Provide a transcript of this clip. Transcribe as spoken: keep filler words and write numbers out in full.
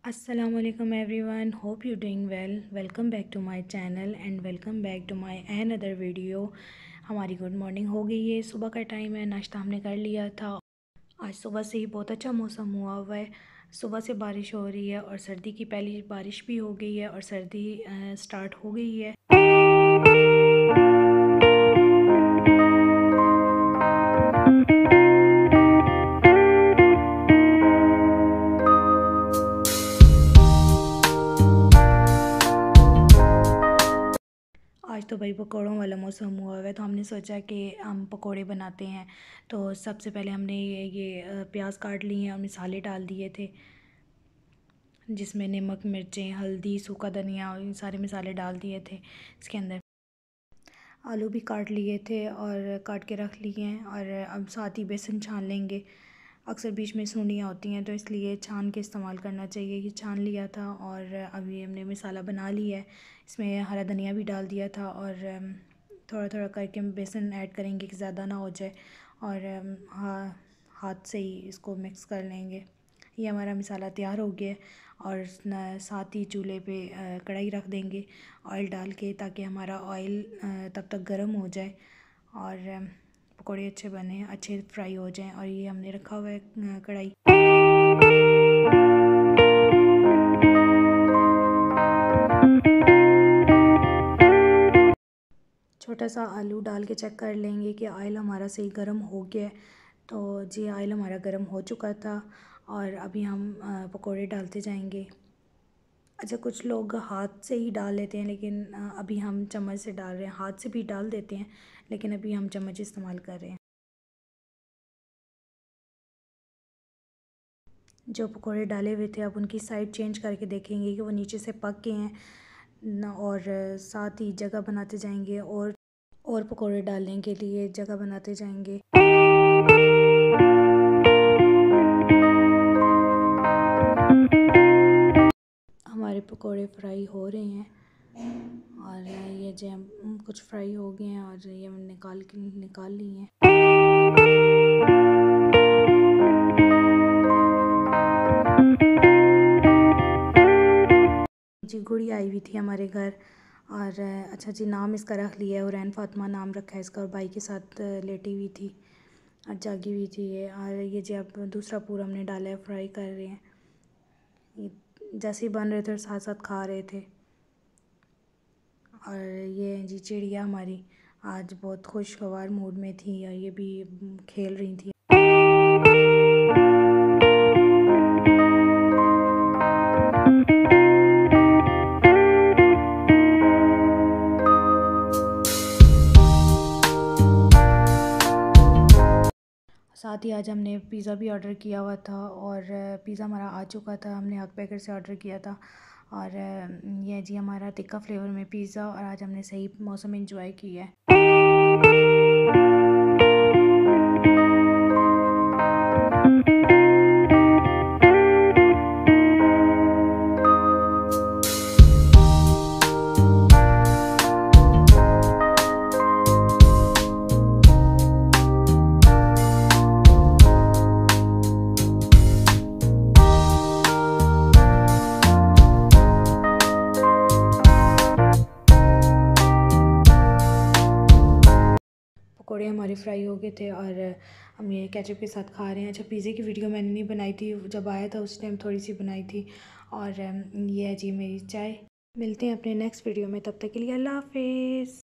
Assalamu alaikum everyone, hope you doing well. Welcome back to my channel and welcome back to my another video. हमारी good morning हो गई है, सुबह का time है, नाश्ता हमने कर लिया था। आज सुबह से ही बहुत अच्छा मौसम हुआ हुआ है। सुबह से बारिश हो रही है और सर्दी की पहली बारिश भी हो गई है और सर्दी स्टार्ट हो गई है। आज तो भाई पकौड़ों वाला मौसम हुआ हुआ है, तो हमने सोचा कि हम पकौड़े बनाते हैं। तो सबसे पहले हमने ये ये प्याज काट लिए हैं और मसाले डाल दिए थे, जिसमें नमक, मिर्चें, हल्दी, सूखा धनिया और सारे मसाले डाल दिए थे। इसके अंदर आलू भी काट लिए थे और काट के रख लिए हैं और अब साथ ही बेसन छान लेंगे। अक्सर बीच में सूंडियाँ होती हैं तो इसलिए छान के इस्तेमाल करना चाहिए। ये छान लिया था और अभी हमने मसाला बना लिया है। इसमें हरा धनिया भी डाल दिया था और थोड़ा थोड़ा करके हम बेसन ऐड करेंगे कि ज़्यादा ना हो जाए और हाँ हाथ से ही इसको मिक्स कर लेंगे। ये हमारा मसाला तैयार हो गया और साथ ही चूल्हे पे कढ़ाई रख देंगे ऑयल डाल के, ताकि हमारा ऑयल तब तक गर्म हो जाए और पकौड़े अच्छे बने, अच्छे फ्राई हो जाएं। और ये हमने रखा हुआ है कढ़ाई। छोटा सा आलू डाल के चेक कर लेंगे कि ऑयल हमारा सही गर्म हो गया है। तो जी ऑयल हमारा गर्म हो चुका था और अभी हम पकौड़े डालते जाएंगे। अच्छा, कुछ लोग हाथ से ही डाल लेते हैं, लेकिन अभी हम चम्मच से डाल रहे हैं। हाथ से भी डाल देते हैं लेकिन अभी हम चम्मच इस्तेमाल कर रहे हैं। जो पकौड़े डाले हुए थे अब उनकी साइड चेंज करके देखेंगे कि वो नीचे से पक गए हैं, और साथ ही जगह बनाते जाएंगे और और पकौड़े डालने के लिए जगह बनाते जाएंगे। हमारे पकौड़े फ्राई हो रहे हैं और ये जो हम कुछ फ्राई हो गए हैं और ये हम निकाल के निकाल लिए हैं। जी गुड़ी आई हुई थी हमारे घर और अच्छा जी नाम इसका रख लिया है, हुरैन फातिमा नाम रखा है इसका, और भाई के साथ लेटी हुई थी और जागी हुई थी ये। और ये जी अब दूसरा पूरा हमने डाला है, फ्राई कर रहे हैं। ये जैसे ही बन रहे थे और साथ साथ खा रहे थे। और ये जी चिड़िया हमारी आज बहुत खुशगवार मूड में थी और ये भी खेल रही थी। साथ ही आज हमने पिज़्ज़ा भी ऑर्डर किया हुआ था और पिज़्ज़ा हमारा आ चुका था। हमने हक बेकर से ऑर्डर किया था और ये जी हमारा तिक्का फ्लेवर में पिज़्ज़ा, और आज हमने सही मौसम एंजॉय किया है। पकौड़े हमारे फ्राई हो गए थे और हम ये केचप के साथ खा रहे हैं। अच्छा, पिज़्ज़े की वीडियो मैंने नहीं बनाई थी, जब आया था उस टाइम थोड़ी सी बनाई थी। और ये है जी मेरी चाय। मिलते हैं अपने नेक्स्ट वीडियो में, तब तक के लिए अल्लाह हाफिज़।